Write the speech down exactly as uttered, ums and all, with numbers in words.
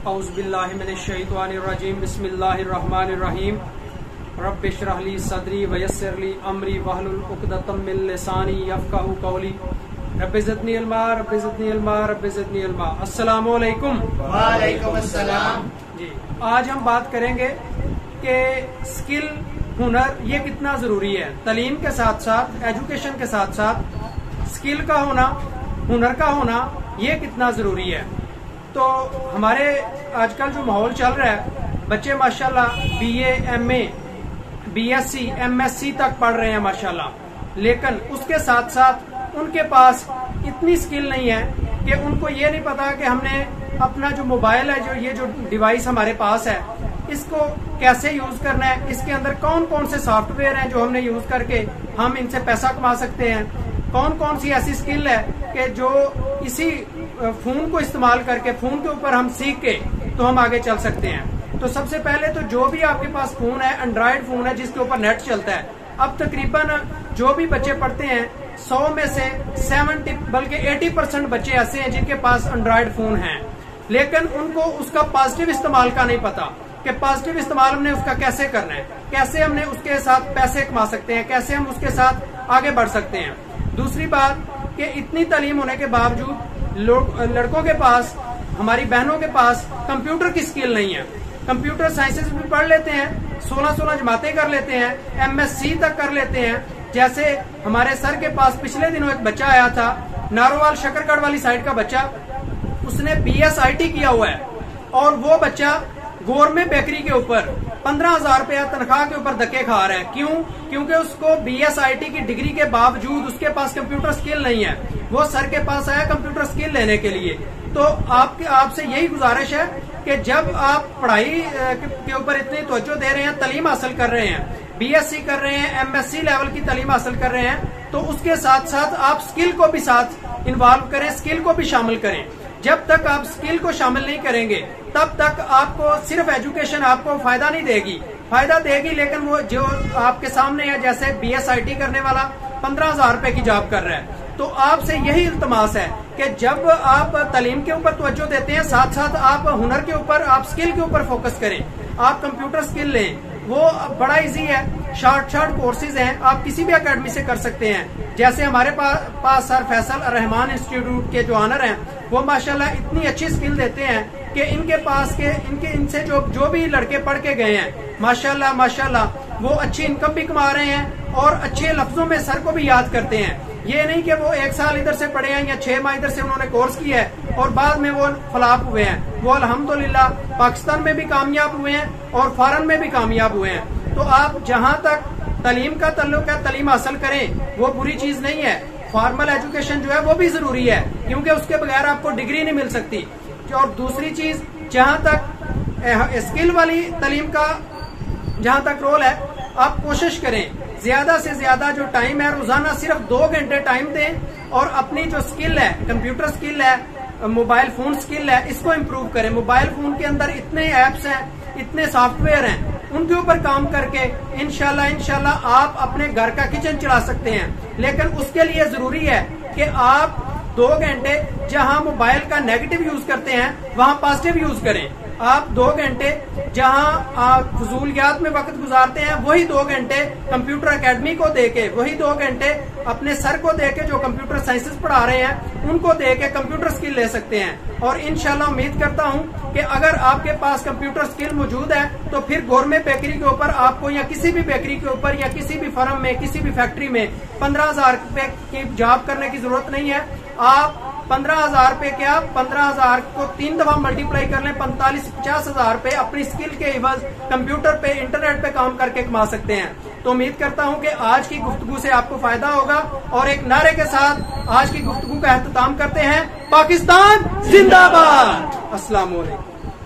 औज़ुबिल्लाहिमिनश्शैतानिर्रजीम बिस्मिल्लाहिर्रहमानिर्रहीम रब्बिश्रह ली सदरी वयस्सिर ली अमरी वहलुल उक़दतम मिन लिसानी यफ़क़हू क़ौली रब्बि ज़िदनी इल्मा रब्बि ज़िदनी इल्मा रब्बि ज़िदनी इल्मा। अस्सलामु अलैकुम। वालेकुम अस्सलाम। जी, आज हम बात करेंगे कि स्किल हुनर ये कितना जरूरी है। तालीम के साथ साथ, एजुकेशन के साथ साथ स्किल का होना, हुनर का होना ये कितना जरूरी है। तो हमारे आजकल जो माहौल चल रहा है, बच्चे माशाल्लाह बीए, एमए, बीएससी, एमएससी तक पढ़ रहे हैं माशाल्लाह, लेकिन उसके साथ साथ उनके पास इतनी स्किल नहीं है कि उनको ये नहीं पता कि हमने अपना जो मोबाइल है, जो ये जो डिवाइस हमारे पास है, इसको कैसे यूज करना है, इसके अंदर कौन कौन से सॉफ्टवेयर हैं जो हमने यूज करके हम इनसे पैसा कमा सकते हैं, कौन कौन सी ऐसी स्किल है कि जो इसी फोन को इस्तेमाल करके, फोन के ऊपर हम सीख के तो हम आगे चल सकते हैं। तो सबसे पहले तो जो भी आपके पास फोन है, एंड्रॉयड फोन है जिसके ऊपर नेट चलता है, अब तकरीबन जो भी बच्चे पढ़ते हैं सौ में से सेवेंटी बल्कि अस्सी परसेंट बच्चे ऐसे हैं जिनके पास एंड्रॉयड फोन है, लेकिन उनको उसका पॉजिटिव इस्तेमाल का नहीं पता कि पॉजिटिव इस्तेमाल हमने उसका कैसे करना है, कैसे हमने उसके साथ पैसे कमा सकते हैं, कैसे हम उसके साथ आगे बढ़ सकते हैं। दूसरी बात कि इतनी तालीम होने के बावजूद लोग, लड़कों के पास, हमारी बहनों के पास कंप्यूटर की स्किल नहीं है। कंप्यूटर साइंसेज भी पढ़ लेते हैं, सोलह सोलह जमातें कर लेते हैं, एमएससी तक कर लेते हैं। जैसे हमारे सर के पास पिछले दिनों एक बच्चा आया था, नारोवाल शकरगढ़ वाली साइड का बच्चा, उसने बीएसआईटी किया हुआ है और वो बच्चा गवर्नमेंट बेकरी के ऊपर पंद्रह हजार रुपया तनख्वाह के ऊपर धक्के खा रहा है। क्यों? क्योंकि उसको बीएसआईटी की डिग्री के बावजूद उसके पास कंप्यूटर स्किल नहीं है। वो सर के पास आया कंप्यूटर स्किल लेने के लिए। तो आपके आपसे यही गुजारिश है कि जब आप पढ़ाई के ऊपर इतनी तवज्जो दे रहे हैं, तालीम हासिल कर रहे हैं, बीएससी कर रहे हैं, एमएससी लेवल की तालीम हासिल कर रहे हैं, तो उसके साथ साथ आप स्किल को भी साथ इन्वॉल्व करें, स्किल को भी शामिल करें। जब तक आप स्किल को शामिल नहीं करेंगे तब तक आपको सिर्फ एजुकेशन आपको फायदा नहीं देगी, फायदा देगी लेकिन वो जो आपके सामने है, जैसे बीएसआईटी करने वाला पंद्रह हजार रुपए की जॉब कर रहा है। तो आपसे यही इल्तमास है कि जब आप तालीम के ऊपर तवज्जो देते हैं, साथ साथ आप हुनर के ऊपर, आप स्किल के ऊपर फोकस करें। आप कंप्यूटर स्किल लें, वो बड़ा इजी है, शॉर्ट शॉर्ट कोर्सेज हैं, आप किसी भी अकेडमी से कर सकते हैं। जैसे हमारे पास पास सर फैसल रहमान इंस्टीट्यूट के जो ऑनर हैं, वो माशाल्लाह इतनी अच्छी स्किल देते हैं कि इनके पास के इनके इनसे जो जो भी लड़के पढ़ के गए हैं, माशाल्लाह माशाल्लाह वो अच्छी इनकम भी कमा रहे हैं और अच्छे लफ्जों में सर को भी याद करते हैं। ये नहीं कि वो एक साल इधर से पढ़े हैं या छह माह इधर से उन्होंने कोर्स किया है और बाद में वो फलाप हुए हैं। वो अल्हम्दुलिल्लाह पाकिस्तान में भी कामयाब हुए हैं और फॉरेन में भी कामयाब हुए हैं। तो आप जहां तक तालीम का ताल्लुक है, तालीम हासिल करें, वो बुरी चीज नहीं है। फॉर्मल एजुकेशन जो है वो भी जरूरी है, क्योंकि उसके बगैर आपको डिग्री नहीं मिल सकती। और दूसरी चीज, जहां तक स्किल वाली तालीम का जहां तक रोल है, आप कोशिश करें ज्यादा से ज्यादा जो टाइम है, रोजाना सिर्फ दो घंटे टाइम दें और अपनी जो स्किल है, कंप्यूटर स्किल है, मोबाइल फोन स्किल है, इसको इम्प्रूव करें। मोबाइल फोन के अंदर इतने एप्स हैं, इतने सॉफ्टवेयर हैं, उनके ऊपर काम करके इंशाल्लाह इंशाल्लाह आप अपने घर का किचन चला सकते हैं। लेकिन उसके लिए जरूरी है कि आप दो घंटे जहां मोबाइल का नेगेटिव यूज करते हैं वहां पॉजिटिव यूज करें। आप दो घंटे जहां आप फजूलियात में वक्त गुजारते हैं, वही दो घंटे कंप्यूटर एकेडमी को देके, वही दो घंटे अपने सर को देके जो कंप्यूटर साइंसेस पढ़ा रहे हैं उनको देके कंप्यूटर स्किल ले सकते हैं। और इंशाल्लाह उम्मीद करता हूं कि अगर आपके पास कंप्यूटर स्किल मौजूद है तो फिर गवर्नमेंट बेकरी के ऊपर आपको, या किसी भी बेकरी के ऊपर, या किसी भी फर्म में, किसी भी फैक्ट्री में पंद्रह हजार रुपए की जॉब करने की जरूरत नहीं है। आप पंद्रह हजार रुपए के आप पंद्रह हजार को तीन दफा मल्टीप्लाई कर लें, पैंतालीस पचास हजार रुपए अपनी स्किल के इवज कंप्यूटर पे, इंटरनेट पे काम करके कमा सकते हैं। तो उम्मीद करता हूं कि आज की गुफ्तगू से आपको फायदा होगा और एक नारे के साथ आज की गुफ्तगू का एहतमाम करते हैं। पाकिस्तान जिंदाबाद। अस्सलाम वालेकुम।